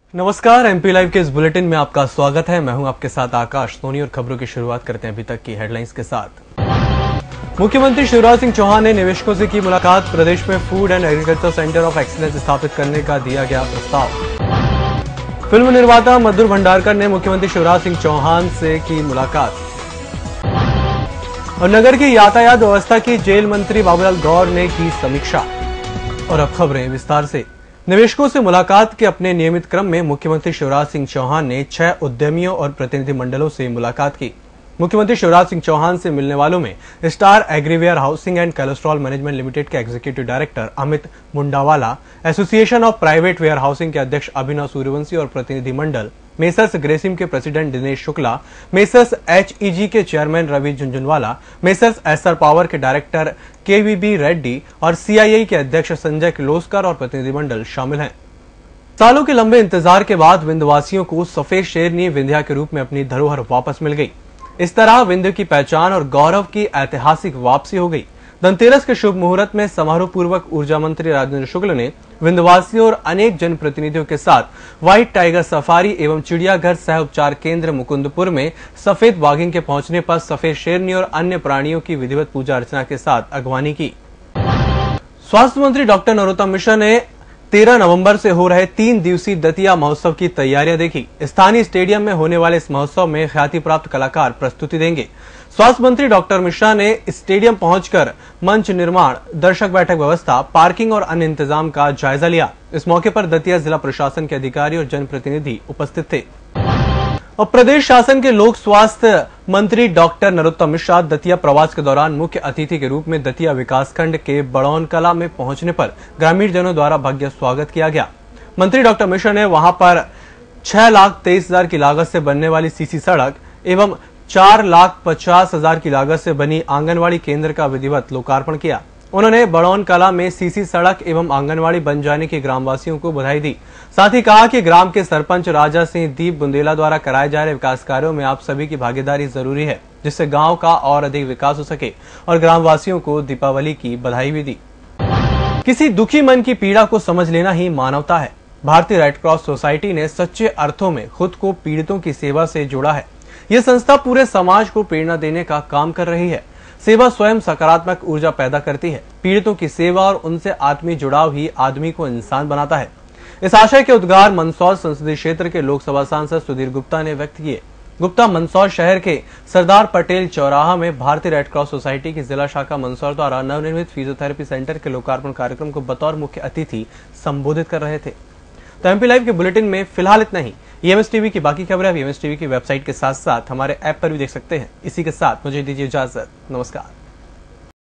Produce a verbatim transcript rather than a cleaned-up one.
नमस्कार, MP live के इस बुलेटिन में आपका स्वागत है। मैं हूं आपके साथ आकाश सोनी और खबरों की शुरुआत करते हैं अभी तक की हेडलाइंस के साथ। मुख्यमंत्री शिवराज सिंह चौहान ने निवेशकों से की मुलाकात। प्रदेश में food and agriculture centre of excellence स्थापित करने का दिया गया प्रस्ताव। फिल्म निर्माता मधुर भंडारकर ने मुख्यमंत्री शिवराज सिंह चौहान से की मुलाकात। और नगर की यातायात व्यवस्था की जेल मंत्री बाबूलाल गौर ने की समीक्षा। और अब खबरें विस्तार से। निवेशकों से मुलाकात के अपने नियमित क्रम में मुख्यमंत्री शिवराज सिंह चौहान ने छह उद्यमियों और प्रतिनिधि मंडलों से मुलाकात की। मुख्यमंत्री शिवराज सिंह चौहान से मिलने वालों में star agriwarehousing and collateral management limited के executive director Amit Mundawala, association of private warehousing के अध्यक्ष अभिनव सूर्यवंशी और प्रतिनिधि मंडल मेसर्स ग्रेसिम के president Dinesh Shukla, messrs HEG के chairman Ravi Jhunjhunwala, messrs SR power के डायरेक्टर केवीबी रेड्डी और सीआईआई के अध्यक्ष संजय किर्लोस्कर और प्रतिनिधिमंडल शामिल हैं। सालों के लंबे इंतजार के बाद विंध्यवासियों को सफेद शेरनी विंध्या के रूप में अपनी धरोहर वापस मिल गई। इस तरह विंध्य की पहचान और गौरव की ऐतिहासिक वापसी हो गई। धनतेरस के शुभ मुहूर्त में समारोह पूर्वक ऊर्जा मंत्री राजेंद्र शुक्ल ने विंध्यवासियों और अनेक जनप्रतिनिधियों के साथ व्हाइट टाइगर सफारी एवं चिड़ियाघर सह उपचार केंद्र मुकुंदपुर में सफेद बाघिन के पहुंचने पर सफेद शेरनी और अन्य प्राणियों की विधिवत पूजा अर्चना के साथ अगवानी की। स्वास्थ्य मंत्री डॉक्टर नरोत्तम मिश्रा ने तेरह नवंबर से हो रहे तीन दिवसीय दतिया महोत्सव की तैयारियां देखी। स्थानीय स्टेडियम में होने वाले इस महोत्सव में ख्याति प्राप्त कलाकार प्रस्तुति देंगे। स्वास्थ्य मंत्री डॉक्टर मिश्रा ने स्टेडियम पहुंचकर मंच निर्माण, दर्शक बैठक व्यवस्था, पार्किंग और अन्य इंतजाम का जायजा लिया। इस मौके पर दतिया जिला प्रशासन के अधिकारी और जनप्रतिनिधि उपस्थित थे। और प्रदेश शासन के लोक स्वास्थ्य मंत्री डॉक्टर नरोत्तम मिश्रा दतिया प्रवास के दौरान मुख्य अतिथि के रूप में दतिया विकासखंड के बड़ौन कला में पहुंचने पर ग्रामीण जनों द्वारा भव्य स्वागत किया गया। मंत्री डॉक्टर मिश्रा ने वहां पर छह लाख तेईस हजार की लागत से बनने वाली सीसी सड़क एवं चार लाख पचास हजार की लागत से बनी आंगनवाड़ी केंद्र का विधिवत लोकार्पण किया। उन्होंने बड़ौन कला में सीसी सड़क एवं आंगनवाड़ी बन जाने की ग्रामवासियों को बधाई दी। साथ ही कहा कि ग्राम के सरपंच राजा सिंह दीप बुंदेला द्वारा कराए जा रहे विकास कार्यों में आप सभी की भागीदारी जरूरी है, जिससे गांव का और अधिक विकास हो सके। और ग्रामवासियों को दीपावली की बधाई भी दी। किसी दुखी मन की पीड़ा को समझ लेना ही मानवता है। भारतीय रेड क्रॉस सोसाइटी ने सच्चे अर्थों में खुद को पीड़ितों की सेवा से जोड़ा है। यह संस्था पूरे समाज को प्रेरणा देने का काम कर रही है। सेवा स्वयं सकारात्मक ऊर्जा पैदा करती है। पीड़ितों की सेवा और उनसे आत्मीय जुड़ाव ही आदमी को इंसान बनाता है। इस आशय के उद्गार मंदसौर संसदीय क्षेत्र के लोकसभा सांसद सुधीर गुप्ता ने व्यक्त किए। गुप्ता मंदसौर शहर के सरदार पटेल चौराहा में भारतीय रेड क्रॉस सोसाइटी की जिला शाखा मंदसौर द्वारा नवनिर्मित फिजियोथेरेपी सेंटर के लोकार्पण कार्यक्रम को बतौर मुख्य अतिथि संबोधित कर रहे थे। तो एमपी लाइव के बुलेटिन में फिलहाल इतना ही। ईएमएस टीवी की बाकी खबरें आप ईएमएस टीवी की वेबसाइट के साथ साथ हमारे ऐप पर भी देख सकते हैं। इसी के साथ मुझे दीजिए इजाजत। नमस्कार।